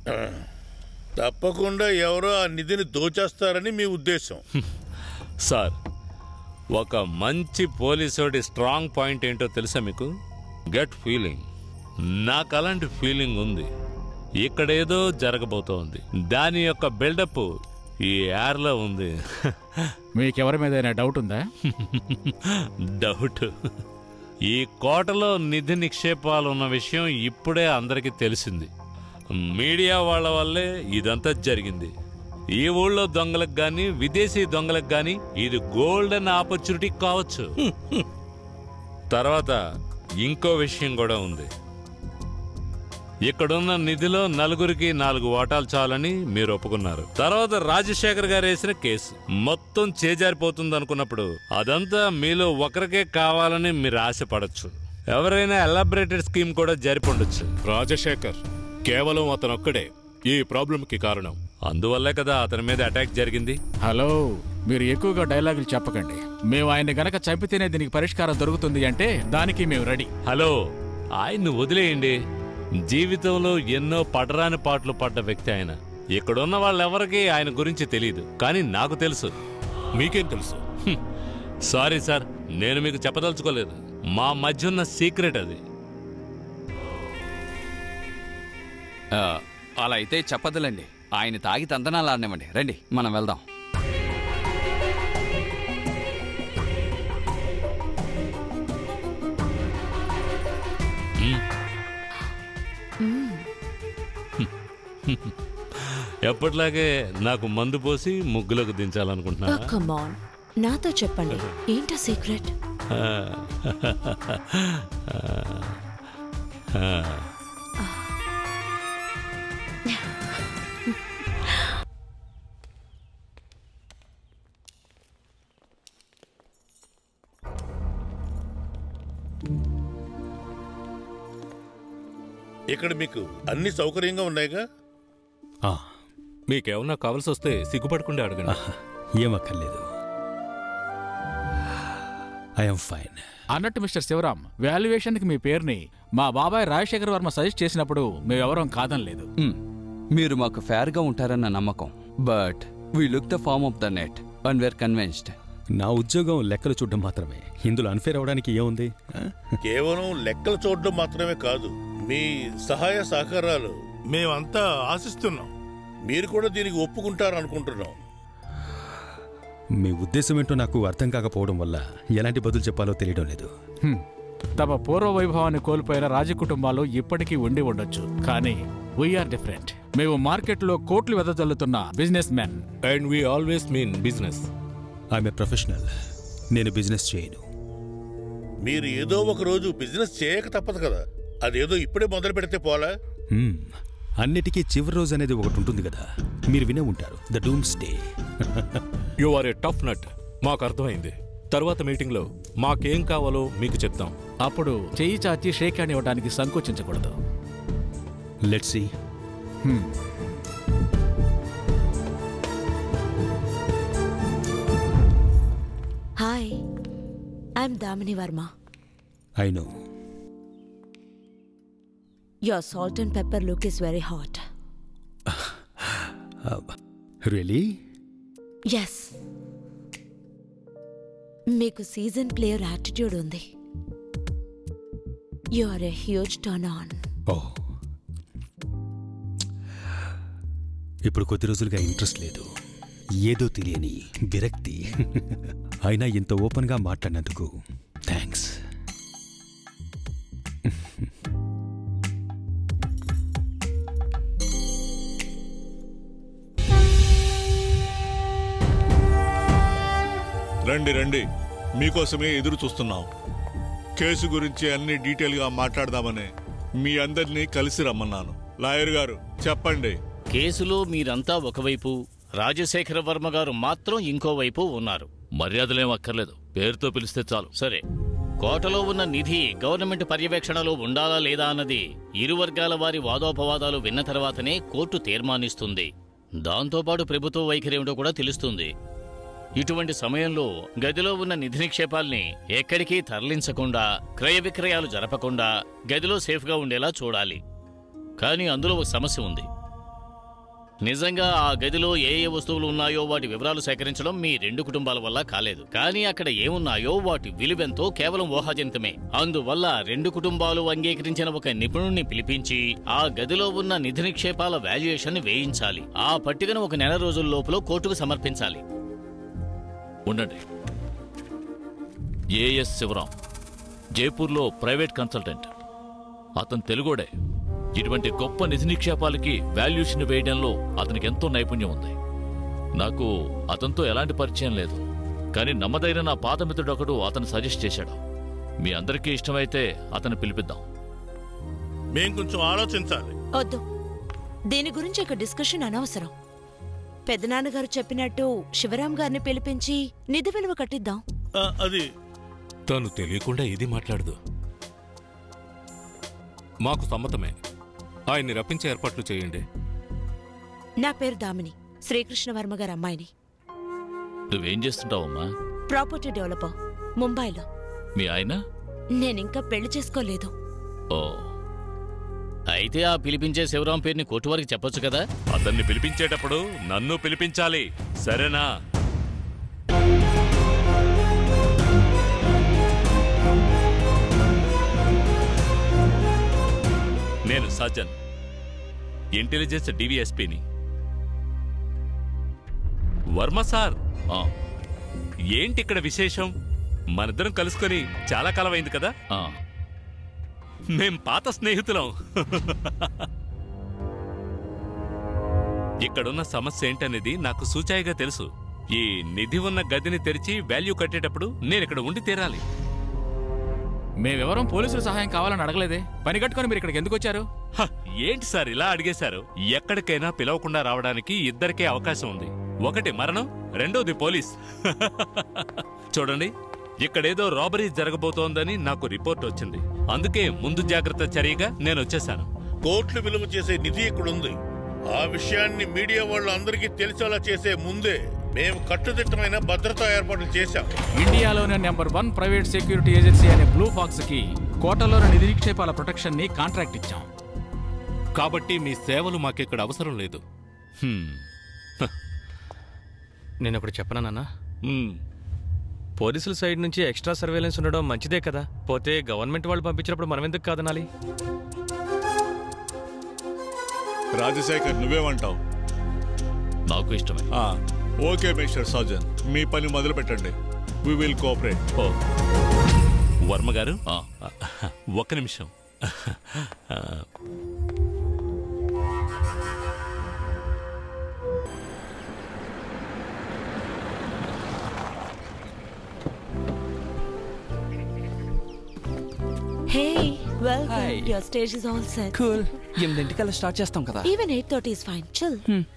తప్పకుండా ఎవరో ఆ నిధిని దోచేస్తారని మీ ఉద్దేశం. సార్, ఒక మంచి పోలీసోడి స్ట్రాంగ్ పాయింట్ ఏంటో తెలుసా మీకు? Gut feeling. నాకు అలాంటి ఫీలింగ్ ఉంది. ఇక్కడేదో జరగబోతోంది. దాని యొక్క బిల్డప్ ఈ యార్లో ఉంది. మీకెవరి మీద డౌట్ ఉందా? డౌట్. ఈ కోటలో నిధి నిక్షేపాలు ఉన్న విషయం ఇప్పుడే అందరికీ తెలిసింది. మీడియా వాళ్ళ వల్లే ఇదంతా జరిగింది. ఈ ఊళ్ళో దొంగలకు గాని విదేశీ దొంగలకు గాని ఇది గోల్డెన్ ఆపర్చునిటీ కావచ్చు. తర్వాత ఇంకో విషయం కూడా ఉంది. ఇక్కడున్న నిధిలో నలుగురికి 4 వాటాలు చాలని మీరు ఒప్పుకున్నారు. తర్వాత రాజశేఖర్ గారు వేసిన కేసు మొత్తం చేజారిపోతుంది అనుకున్నప్పుడు అదంతా మీలో ఒకరికే కావాలని మీరు ఆశపడచ్చు. ఎవరైనా ఎలాబరేటెడ్ స్కీమ్ కూడా జరిపొండొచ్చు. రాజశేఖర్ కేవలం అతనొక్కడే ఈ ప్రాబ్లంకి కారణం. అందువల్లే కదా అతని మీద అటాక్ జరిగింది. హలో, మీరు ఎక్కువగా డైలాగులు చెప్పకండి. మేము ఆయన గనక చంపితేనే దీనికి పరిష్కారం దొరుకుతుంది అంటే దానికి మేము రెడీ. హలో, ఆయన్ని వదిలేయండి. జీవితంలో ఎన్నో పడరాని పాటలు పడ్డ వ్యక్తి ఆయన. ఇక్కడున్న వాళ్ళెవరికీ ఆయన గురించి తెలియదు, కానీ నాకు తెలుసు. మీకేం తెలుసు? సారీ సార్, నేను మీకు చెప్పదలుచుకోలేదు. మా మధ్య ఉన్న సీక్రెట్ అది. అలా అయితే చెప్పదులండి. ఆయన తాగి తందనాలు ఆడనివ్వండి. రండి, మనం వెళ్దాం. ఎప్పటిలాగే నాకు మందు పోసి ముగ్గులకు దించాలనుకుంటున్నా. నాతో చెప్పండి, ఏంటో సీక్రెట్? ఇక్కడ మీకు అన్ని సౌకర్యంగా ఉన్నాయిగా? మీకేమన్నా కావాల్సి వస్తే సిగ్గుపడకుండా అడగండి. ఏమక్కర్లేదు, ఐఎమ్ ఫైన్. అన్నట్టు మిస్టర్ శివరాం, వాల్యుయేషన్కి మీ పేరుని మా బాబాయ్ రాజశేఖర్ వర్మ సజెస్ట్ చేసినప్పుడు మేమెవరం కాదనలేదు. మీరు మాకు ఫేర్గా ఉంటారన్న నమ్మకం. But we look the form of the net and we're convinced. నా ఉద్యోగం లెక్కలు చూడడం మాత్రమే. ఇందులో అన్ఫేర్ అవడానికి ఏముంది? కేవలం లెక్కలు చూడడం మాత్రమే కాదు, మీ సహాయ సహకారాలు మేమంతా ఆశిస్తున్నాం. మీరు కూడా దీనికి ఒప్పుకుంటారనుకుంటున్నాం. మీ ఉద్దేశం ఏంటో నాకు అర్థం కాకపోవడం వల్ల ఎలాంటి బదులు చెప్పాలో తెలియడం లేదు. తమ పూర్వ వైభవాన్ని కోల్పోయిన రాజకుటుంబాలు ఇప్పటికీ ఉండి ఉండొచ్చు, కానీ వీఆర్ డిఫరెంట్. మేము మార్కెట్లో కోట్లు వెదజల్లుతున్న business man. And we always mean business. I'm a professional. నేను బిజినెస్ చేయను. మీరు ఏదో ఒక రోజు బిజినెస్ చేయక తప్పదు కదా. అదేదో ఇప్పుడే మొదలు పెడితే పోలా? అన్నిటికీ చివరి రోజు అనేది ఒకటి ఉంటుంది కదా, మీరు వినే ఉంటారు, the doom stay. You are a tough nut. మాకు అర్థమైంది. తర్వాత మీటింగ్లో మాకేం కావాలో మీకు చెప్తాం. అప్పుడు చెయ్యి చాచి షేక్ హ్యాండ్ ఇవ్వడానికి సంకోచించకూడదు. Let's see. Hi, I'm Damini Varma. I know. Your salt and pepper look is very hot. Really? Yes. మీకు సీజన్ ప్లేయర్ యాటిట్యూడ్ ఉంది. You are a huge turn on. Oh. ఇప్పుడు కొద్ది రోజులుగా ఇంట్రెస్ట్ లేదు. ఏదో తెలియని విరక్తి. అయినా ఇంత ఓపెన్గా మాట్లాడినందుకు థ్యాంక్స్. రండి రండి, మీకోసమే ఎదురు చూస్తున్నాం. కేసు గురించి అన్ని డీటెయిల్గా మాట్లాడదామని మీ అందరినీ కలిసి రమ్మన్నాను. లాయర్ గారు చెప్పండి. కేసులో మీరంతా ఒకవైపు, రాజశేఖర వర్మ గారు మాత్రం ఇంకోవైపు ఉన్నారు. మర్యాదలేం అక్కర్లేదు, పేరుతో పిలిస్తే చాలు. సరే, కోటలో ఉన్న నిధి గవర్నమెంట్ పర్యవేక్షణలో ఉండాలా లేదా అన్నది ఇరు వర్గాల వారి వాదోపవాదాలు విన్న తర్వాతనే కోర్టు తీర్మానిస్తుంది. దాంతోపాటు ప్రభుత్వ వైఖరి ఏమిటో కూడా తెలుస్తుంది. ఇటువంటి సమయంలో గదిలో ఉన్న నిధి నిక్షేపాల్ని ఎక్కడికి తరలించకుండా, క్రయ విక్రయాలు జరపకుండా గదిలో సేఫ్గా ఉండేలా చూడాలి. కానీ అందులో ఒక సమస్య ఉంది. నిజంగా ఆ గదిలో ఏ వస్తువులు ఉన్నాయో వాటి వివరాలు సేకరించడం మీ 2 కుటుంబాల వల్ల కాలేదు. కానీ అక్కడ ఏమున్నాయో వాటి విలువెంతో కేవలం ఊహాజనితమే. అందువల్ల 2 కుటుంబాలు అంగీకరించిన ఒక నిపుణుణ్ణి పిలిపించి ఆ గదిలో ఉన్న నిధి నిక్షేపాల వాల్యుయేషన్ వేయించాలి. ఆ పట్టికను ఒక నెల రోజుల లోపల కోర్టుకు సమర్పించాలి. ఉండండి. ఏఎస్ శివరాం, జైపూర్లో ప్రైవేట్ కన్సల్టెంట్. అతను తెలుగోడే. ఇటువంటి గొప్ప నిధి నిక్షేపాలకి వాల్యూషన్ వేయడంలో అతనికి ఎంతో నైపుణ్యం ఉంది. నాకు అతనితో ఎలాంటి పరిచయం లేదు, కానీ నమ్మదైన నా పాత మిత్రుడు ఒకడు అతను సజెస్ట్ చేశాడు. మీ అందరికీ ఇష్టమైతే అతను పిలిపిద్దాం. మేం కొంచెం ఆలోచించాలి. వద్దు, దీని గురించి ఒక డిస్కషన్ అనవసరం. పెద్దనాన్నగారు చెప్పినట్టు శివరాం గారిని పిలిపించి నిధి విలువ కట్టిద్దాం. అది తను తెలియకుండా ఇది మాట్లాడదు. మాకు సమ్మతమే. ఆయన్ని రప్పించే ఏర్పాట్లు చేయండి. నా పేరు దామిని, శ్రీకృష్ణవర్మ గారి అమ్మాయిని. నువ్వేం చేస్తుంటావమ్మా? ప్రాపర్టీ డెవలపర్, ముంబైలో. మీ ఆయన? నేనింకా పెళ్లి చేసుకోలేదు. ఓ, అయితే ఆ పిలిపించే శివరాం పేరుని కోర్టు వారికి చెప్పొచ్చు కదా. అతన్ని పిలిపించేటప్పుడు నన్ను పిలిపించాలి, సరేనా? నేను సజ్జన్, ఇంటెలిజెన్స్ డివిఎస్పీని. వర్మ సార్, ఏంటి ఇక్కడ విశేషం? మనిద్దరం కలుసుకొని చాలా కాలం అయింది కదా. మేం పాత స్నేహితులం. ఇక్కడున్న సమస్య ఏంటనేది నాకు సూచాయిగా తెలుసు. ఈ నిధి ఉన్న గదిని తెరిచి వాల్యూ కట్టేటప్పుడు నేను ఇక్కడ ఉండి తీరాలి. మేమెవరం పోలీసుల సహాయం కావాలని అడగలేదే. పని కట్టుకొని మీరు ఇక్కడికి ఎందుకు వచ్చారు? ఏంటి సార్ ఇలా అడిగేశారు? ఎక్కడికైనా పిలవకుండా రావడానికి ఇద్దరికే అవకాశం ఉంది. ఒకటి మరణం, రెండోది పోలీస్. చూడండి, ఇక్కడేదో రాబరీ జరగబోతోందని నాకు రిపోర్ట్ వచ్చింది. అందుకే ముందు జాగ్రత్త చర్యగా నేను వచ్చేశాను. కోట్లు విలువ చేసే నిధి ఇక్కడుంది. ఆ విషయాన్ని మీడియా వాళ్ళు అందరికీ తెలిసేలా చేసే ముందే మేము కట్టుదిట్టమైన భద్రతా ఏర్పాట్లు చేశాం. ఇండియాలోనే నెంబర్ 1 ప్రైవేట్ సెక్యూరిటీ ఏజెన్సీ అనే బ్లూ ఫాక్స్ కి కోటలోని నిధి నిక్షేపాల ప్రొటెక్షన్ ని కాంట్రాక్ట్ ఇచ్చాం. కాబట్టి మీ సేవలు మాకిక్కడ అవసరం లేదు. నేను ఒకటి చెప్పనా నాన్న? పోలీసుల సైడ్ నుంచి ఎక్స్ట్రా సర్వేలెన్స్ ఉండడం మంచిదే కదా. పోతే గవర్నమెంట్ వాళ్ళు పంపించినప్పుడు మనం ఎందుకు కాదనాలి? రాజశేఖర్, నువ్వేమంటావు? నాకు ఇష్టమే. ఓకే మిస్టర్ సజ్జన్, మీ పని మొదలు పెట్టండి. We will cooperate. వర్మ గారు, ఒక్క నిమిషం. Hey, welcome. Hi. Your stage is all set. Cool. 8:00 start చేస్తాం కదా. Even 8:30 is fine. Chill.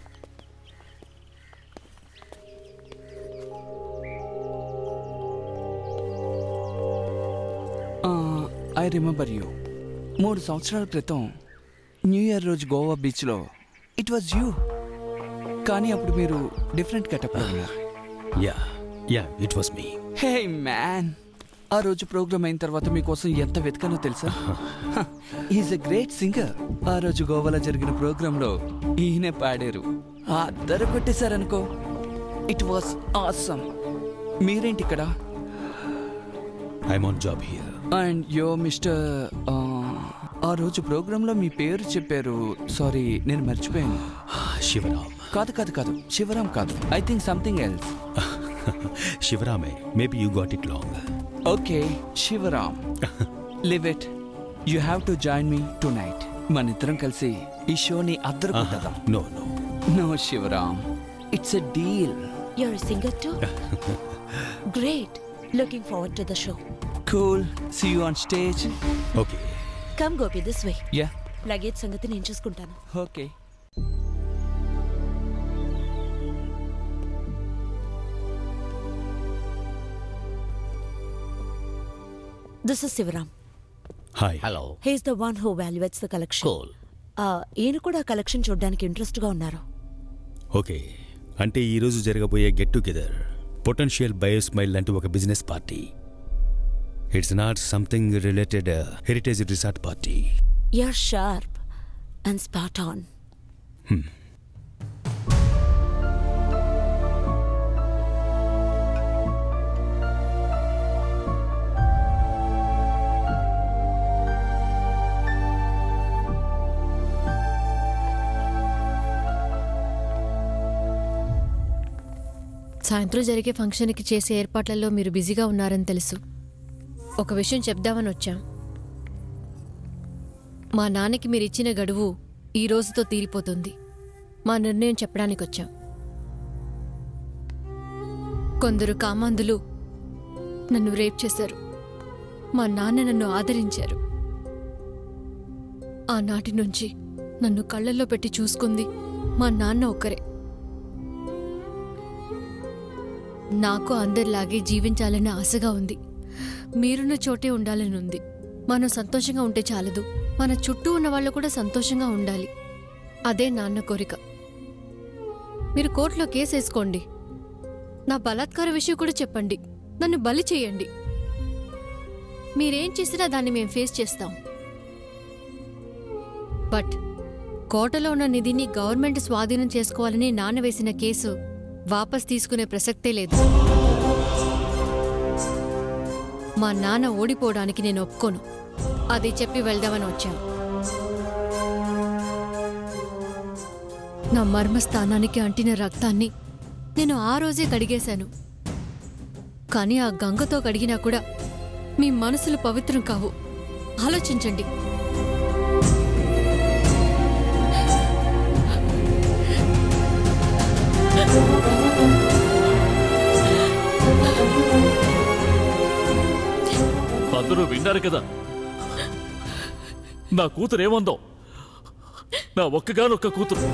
I remember you. 3 సంవత్సరాల క్రితం న్యూ ఇయర్ రోజు గోవా బీచ్లో ఇట్ వాజ్ యూ. కానీ అప్పుడు మీరు డిఫరెంట్ గెటప్లో ఉన్నారు. Yeah it was me. Hey man, ఆ రోజు ప్రోగ్రామ్ అయిన తర్వాత మీకోసం ఎంత వెతకానో తెలుసా? Is a great singer. ఆ రోజు గోవాలో జరిగిన ప్రోగ్రాంలో ఈయనే పాడారు. అద్దరు కొట్టేశారనుకో. It was awesome. మీరేంటి ఇక్కడ? I'm on job here. And yo mister, ఆ రోజు ప్రోగ్రాంలో మీ పేరు చెప్పారు. సారీ, నేను మర్చిపోయాను. శివరాం. కాదు, శివరాం కాదు. I think something else. శివరామే. Maybe you got it long. Okay, Shivaram. Leave it. You have to join me tonight. మన ఇద్దరం కలిసి ఈ షోని అద్దరు కొట్టదాం. No Shivaram, it's a deal. You're a singer too? Great. Looking forward to the show. Cool. See you on stage. Okay. Come Gopi, this way. Yeah. Luggage సంగతి నేను చూసుకుంటాను. Okay. This is Sivaram. Hi. Hello. He is the one who evaluates the collection. Cool. ఈయన కూడా collection చూడడానికి ఇంట్రెస్ట్గా ఉన్నారు. Okay, అంటే ఈరోజు జరగబోయే గెట్ టుగెదర్ పొటెన్షియల్ బయోస్మైల్ లాంటి ఒక business party. It's not something related heritage resort party. You're sharp and spot on. సాయంత్రం జరిగే ఫంక్షన్కి చేసే ఏర్పాట్లలో మీరు బిజీగా ఉన్నారని తెలుసు. ఒక విషయం చెప్దామని వచ్చాం. మా నాన్నకి మీరు ఇచ్చిన గడువు ఈ రోజుతో తీరిపోతుంది. మా నిర్ణయం చెప్పడానికి వచ్చాం. కొందరు కామాంధులు నన్ను రేప్ చేశారు. మా నాన్న నన్ను ఆదరించారు. ఆనాటి నుంచి నన్ను కళ్ళల్లో పెట్టి చూసుకుంది మా నాన్న ఒక్కరే. నాకు అందరిలాగే జీవించాలనే ఆశగా ఉంది. మీరున్న చోటే ఉండాలని ఉంది. మనం సంతోషంగా ఉంటే చాలదు, మన చుట్టూ ఉన్న వాళ్ళు కూడా సంతోషంగా ఉండాలి. అదే నాన్న కోరిక. మీరు కోర్టులో కేసు వేసుకోండి. నా బలాత్కార విషయం కూడా చెప్పండి. నన్ను బలి చేయండి. మీరేం చేసినా దాన్ని మేము ఫేస్ చేస్తాం. బట్ కోటలో ఉన్న నిధిని గవర్నమెంట్ స్వాధీనం చేసుకోవాలని నాన్న వేసిన కేసు వాపస్ తీసుకునే ప్రసక్తే లేదు. మా నాన్న ఓడిపోవడానికి నేను ఒప్పుకోను. అది చెప్పి వెళ్దామని వచ్చాను. నా మర్మస్థానానికి అంటిన రక్తాన్ని నేను ఆ రోజే కడిగేశాను. కానీ ఆ గంగతో కడిగినా కూడా మీ మనసులు పవిత్రం కావు. ఆలోచించండి. అందరూ విన్నారు కదా నా కూతురు ఏముందో. నా ఒక్కగానొక్క కూతురు.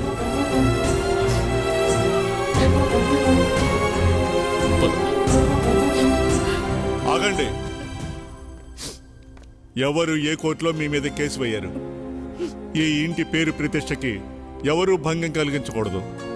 ఆగండి. ఎవరు ఏ కోర్టులో మీ మీద కేసు వేయారు? ఈ ఇంటి పేరు ప్రతిష్టకి ఎవరూ భంగం కలిగించకూడదు.